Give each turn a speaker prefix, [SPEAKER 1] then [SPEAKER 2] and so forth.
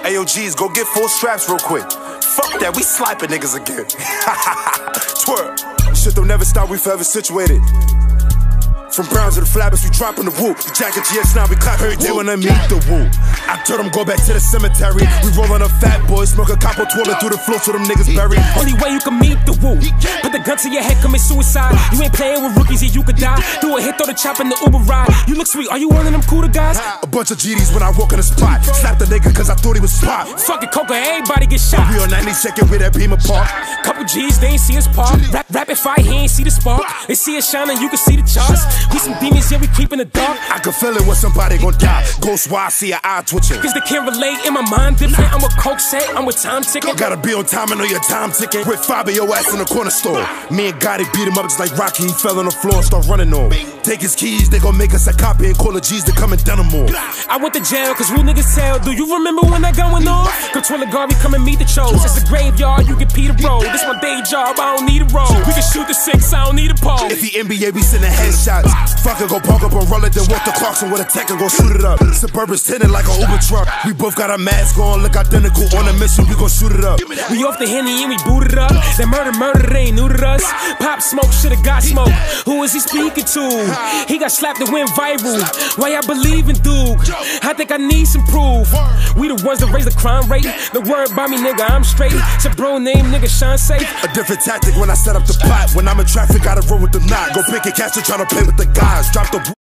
[SPEAKER 1] AOGs, go get full straps real quick. Fuck that, we sliping niggas again. Twerk. Shit don't never stop, we forever situated. From Browns to the Flabbers, we dropping the woo. The Jacket GX, now we clap every day when I meet the woo. I told them go back to the cemetery. We rollin' a fat boy, smoke a capo, twirling through the floor so them niggas buried.
[SPEAKER 2] Only way you can meet the woo. Put the gun to your head, commit suicide. You ain't playing with rookies, yeah, you could die. Do a hit, throw the chop in the Uber ride. You look sweet, are you one of them cooler guys?
[SPEAKER 1] A bunch of GDs when I walk in the spot. Slap the nigga cause I thought he was pop.
[SPEAKER 2] Fucking Coca, everybody get shot.
[SPEAKER 1] We on 92nd with that beam apart.
[SPEAKER 2] Couple G's, they ain't see us park. Rapid fire, he ain't see the spark. They see us shining, you can see the charts. We some demons, yeah, we keep in the dark.
[SPEAKER 1] I can feel it when somebody gon' die. Ghost why I see an eye twitching.
[SPEAKER 2] Cause they can't relate, in my mind different. I'm with Coke set, I'm with time ticking.
[SPEAKER 1] Gotta be on time, I know your time ticking. With Fabio ass in the corner store. Me and Gotti beat him up just like Rocky. He fell on the floor and start running on. Take his keys, they gon' make us a copy and call the G's to come and done them all.
[SPEAKER 2] I went to jail cause real niggas tell. Do you remember when that gun went off? Controller Garvey come and meet the chose. It's a graveyard, you get Peter Roll. This my day job, I don't need a roll. We can shoot the 6, I don't need a pole.
[SPEAKER 1] If he NBA, we sending headshots. Fuck it, go park up and roll it, then walk the Clarkson with a tech and go shoot it up. Suburban's tinted like an Uber truck. We both got our masks on, look identical on a mission, we gon' shoot it up.
[SPEAKER 2] We off the Henny and we booted up. That murder, they ain't new to us. Pop Smoke should've got smoke. Who is he speaking to? He got slapped and went viral. Why I believe in Duke? I think I need some proof. We the ones that raise the crime rate. The word by me, nigga, I'm straight. It's a bro name, nigga, Sean Safe.
[SPEAKER 1] A different tactic when I set up the pot. When I'm in traffic, gotta roll with the knot. Go pick a catcher tryna play with the guys. Drop the